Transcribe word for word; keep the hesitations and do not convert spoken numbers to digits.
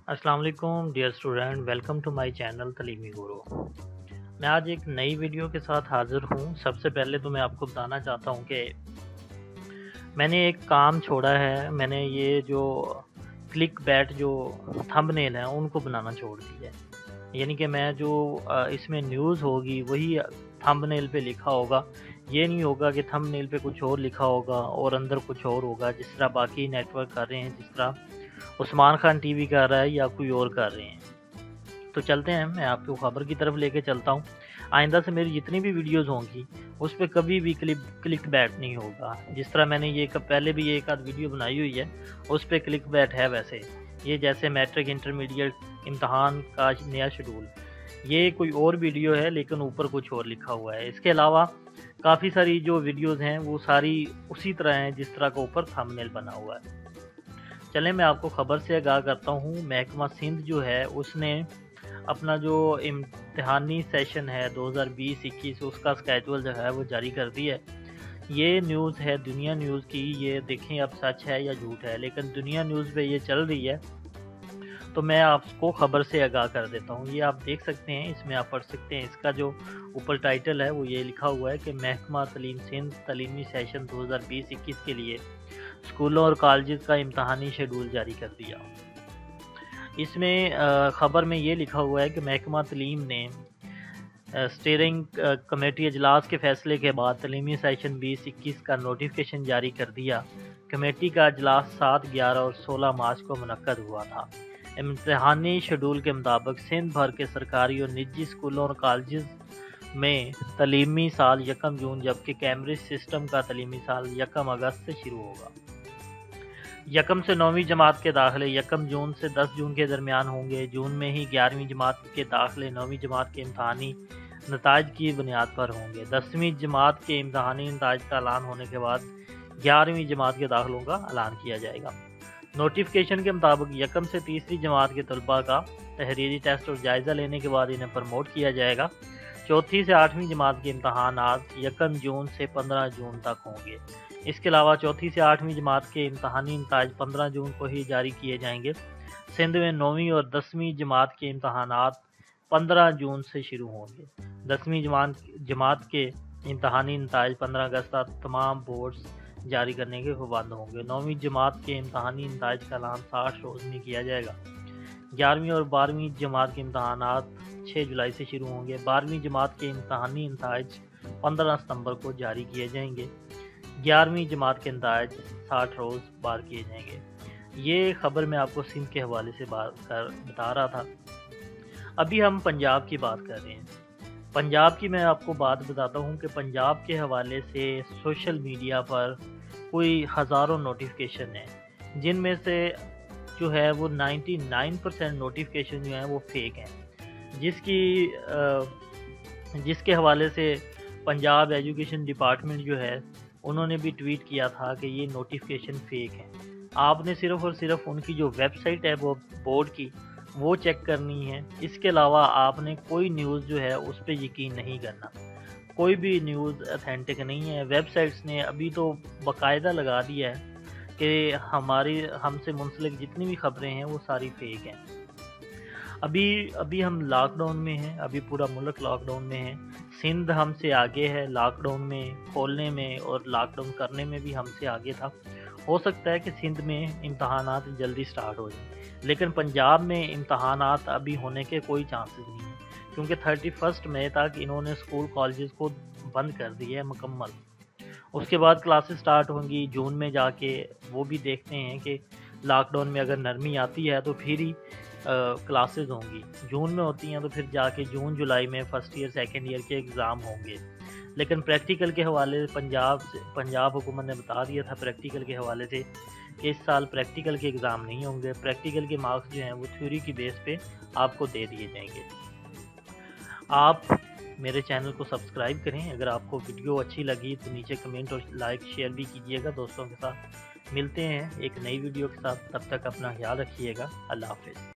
अस्सलाम वालेकुम dear student, welcome to my channel Talimi Guru. मैं आज एक नई वीडियो के साथ हाज़िर हूँ। सबसे पहले तो मैं आपको बताना चाहता हूँ कि मैंने एक काम छोड़ा है। मैंने ये जो क्लिक बैट जो थंबनेल है उनको बनाना छोड़ दिया है। यानी कि मैं जो अ, इसमें न्यूज़ होगी वही थंबनेल पे लिखा होगा। ये नहीं होगा कि थंबनेल पे कुछ और लिखा होगा और अंदर कुछ और होगा, जिस तरह बाकी नेटवर्क कर रहे हैं, जिस तरह उस्मान खान टीवी कर रहा है या कोई और कर रहे हैं। तो चलते हैं, मैं आपको खबर की तरफ लेके चलता हूँ। आइंदा से मेरी जितनी भी वीडियोस होंगी उस पे कभी भी क्लिक क्लिक बैट नहीं होगा। जिस तरह मैंने ये कब पहले भी एक आध वीडियो बनाई हुई है उस पे क्लिक बैट है। वैसे ये जैसे मैट्रिक इंटरमीडिएट इम्तहान का नया शेड्यूल, ये कोई और वीडियो है लेकिन ऊपर कुछ और लिखा हुआ है। इसके अलावा काफ़ी सारी जो वीडियोस हैं वो सारी उसी तरह हैं जिस तरह का ऊपर थंबनेल बना हुआ है। चलें, मैं आपको ख़बर से आगाह करता हूँ। महकमा सिंध जो है उसने अपना जो इम्तिहानी सेशन है दो हज़ार बीस इक्कीस उसका स्केजुअल जो है वो जारी कर दिया है। ये न्यूज़ है दुनिया न्यूज़ की, ये देखें अब सच है या झूठ है, लेकिन दुनिया न्यूज़ पे ये चल रही है तो मैं आपको ख़बर से आगाह कर देता हूँ। ये आप देख सकते हैं, इसमें आप पढ़ सकते हैं। इसका जो ऊपर टाइटल है वो ये लिखा हुआ है कि महकमा तलीम सिंध तलीमी सेशन दो हज़ार बीस इक्कीस के लिए स्कूलों और कॉलेज का इम्तहानी शेड्यूल जारी कर दिया। इसमें ख़बर में ये लिखा हुआ है कि महकमा तलीम ने स्टीयरिंग कमेटी अजलास के फैसले के बाद तलीमी सेशन बीस इक्कीस का नोटिफिकेशन जारी कर दिया। कमेटी का अजलास सात, ग्यारह और सोलह मार्च को मुनक्कद हुआ था। इम्तहानी शेड्यूल के मुताबिक सिंध भर के सरकारी और निजी स्कूलों और कॉलेज में तलीमी साल यकम जून, जबकि कैम्ब्रिज सिस्टम का तलीमी साल यकम अगस्त से शुरू होगा। यकम से नौवीं जमात के दाखिले यकम जून से दस जून के दरमियान होंगे। जून में ही ग्यारहवीं जमात के दाखिले नौवीं जमात के इम्तहानी नताज की बुनियाद पर होंगे। दसवीं जमात के इम्तहानी नताज का ऐलान होने के बाद ग्यारहवीं जमात के दाखिलों का ऐलान किया जाएगा। नोटिफिकेशन के मुताबिक यकम से तीसरी जमात के तलबा का तहरीरी टेस्ट और जायज़ा लेने के बाद इन्हें प्रमोट किया जाएगा। चौथी से आठवीं जमात के इम्तहानात यकम जून से पंद्रह जून तक होंगे। इसके अलावा चौथी से आठवीं जमात के इम्तहानी नताज पंद्रह जून को ही जारी किए जाएंगे। सिंध में नौवीं और दसवीं जमात के इम्तहानात पंद्रह जून से शुरू होंगे। दसवीं जमात जमात के इम्तहानी नताज पंद्रह अगस्त तक तमाम बोर्ड्स जारी करने के पाबंद होंगे। नौवीं जमात के इम्तहानी नताज का ऐलान साठ रोज़ में किया जाएगा। ग्यारहवीं और बारहवीं जमात के इम्तहानात छः जुलाई से शुरू होंगे। बारहवीं जमात के इम्तहानी नताज पंद्रह सितंबर को जारी किए जाएंगे। ग्यारहवीं जमात के नताज साठ रोज़ बार किए जाएंगे। ये ख़बर मैं आपको सिंध के हवाले से बात कर बता रहा था। अभी हम पंजाब की बात कर रहे हैं। पंजाब की मैं आपको बात बताता हूँ कि पंजाब के हवाले से सोशल मीडिया पर कोई हज़ारों नोटिफिकेशन हैं, जिनमें से जो है वो निन्यानवे परसेंट नोटिफिकेशन जो हैं वो फेक हैं। जिसकी जिसके हवाले से पंजाब एजुकेशन डिपार्टमेंट जो है उन्होंने भी ट्वीट किया था कि ये नोटिफिकेशन फेक है। आपने सिर्फ़ और सिर्फ उनकी जो वेबसाइट है वो बोर्ड की वो चेक करनी है। इसके अलावा आपने कोई न्यूज़ जो है उस पर यकीन नहीं करना। कोई भी न्यूज़ ऑथेंटिक नहीं है। वेबसाइट्स ने अभी तो बाकायदा लगा दिया है कि हमारी हमसे मुंसलिक जितनी भी खबरें हैं वो सारी फेक हैं। अभी अभी हम लॉकडाउन में हैं, अभी पूरा मुल्क लॉकडाउन में है। सिंध हमसे आगे है लॉकडाउन में खोलने में, और लॉकडाउन करने में भी हमसे आगे था। हो सकता है कि सिंध में इम्तहानात जल्दी स्टार्ट हो जाए, लेकिन पंजाब में इम्तहानात अभी होने के कोई चांसेस नहीं है, क्योंकि थर्टी फर्स्ट मई तक इन्होंने स्कूल कॉलेजेस को बंद कर दिया है मुकम्मल। उसके बाद क्लासेस स्टार्ट होंगी जून में जाके। वो भी देखते हैं कि लॉकडाउन में अगर नरमी आती है तो फिर ही क्लासेस होंगी। जून में होती हैं तो फिर जाके जून जुलाई में फ़र्स्ट ईयर सेकंड ईयर के एग्ज़ाम होंगे। लेकिन प्रैक्टिकल के हवाले से पंजाब से पंजाब हुकूमत ने बता दिया था प्रैक्टिकल के हवाले से कि इस साल प्रैक्टिकल के एग्ज़ाम नहीं होंगे। प्रैक्टिकल के मार्क्स जो हैं वो थ्योरी की बेस पे आपको दे दिए जाएंगे। आप मेरे चैनल को सब्सक्राइब करें। अगर आपको वीडियो अच्छी लगी तो नीचे कमेंट और लाइक शेयर भी कीजिएगा दोस्तों के साथ। मिलते हैं एक नई वीडियो के साथ, तब तक अपना ख्याल रखिएगा। अल्लाह हाफ़िज़।